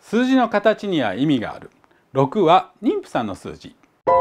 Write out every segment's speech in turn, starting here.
数字の形には意味がある。6は妊婦さんの数字。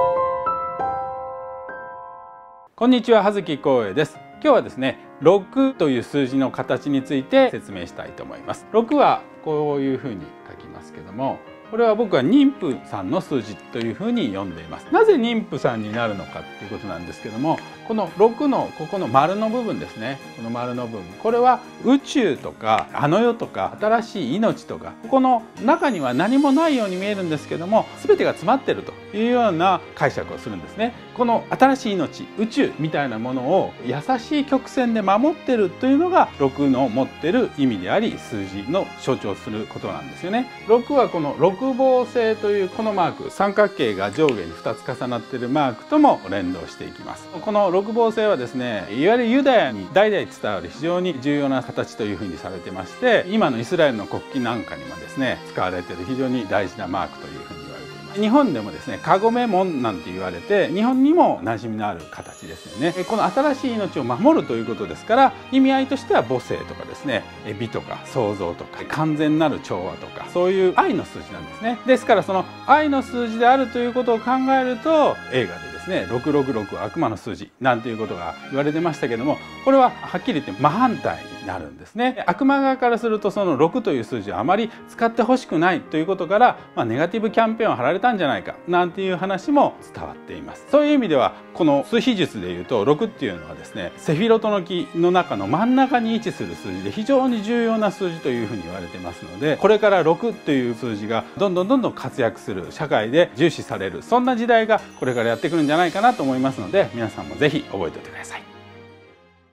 こんにちは、葉月光栄です。今日はですね、6という数字の形について説明したいと思います。6はこういうふうに書きますけども、これは僕は妊婦さんの数字というふうに読んでいます。なぜ妊婦さんになるのかっていうことなんですけども、この6のここの丸の部分ですね、この丸の部分、これは宇宙とかあの世とか新しい命とか、ここの中には何もないように見えるんですけども、全てが詰まっているというような解釈をするんですね。この新しい命、宇宙みたいなものを優しい曲線で守っているというのが6の持っている意味であり、数字の象徴することなんですよね。6はこの六芒星というこのマーク、三角形が上下に2つ重なっているマークとも連動していきます。この六芒星はですね、いわゆるユダヤに代々伝わる非常に重要な形というふうにされてまして、今のイスラエルの国旗なんかにもですね使われている非常に大事なマークというふうに言われています。日本でもですね、かごめ門なんて言われて、日本にも馴染みのある形ですよね。この新しい命を守るということですから、意味合いとしては母性とかですね、美とか創造とか完全なる調和とか、そういう愛の数字なんですね。ですからその愛の数字であるということを考えると、映画でですね、666は悪魔の数字なんていうことが言われてましたけども、これははっきり言って真反対になるんですね。悪魔側からすると、その6という数字をあまり使ってほしくないということから、ネガティブキャンペーンを張られたんじゃないかなんていう話も伝わっています。そういう意味では、この数比術でいうと6っていうのはですね、セフィロトの木の中の真ん中に位置する数字で非常に重要な数字というふうに言われてますので、これから6という数字がどんどん活躍する、社会で重視される、そんな時代がこれからやってくるんじゃないかなと思いますので、皆さんもぜひ覚えておいてください。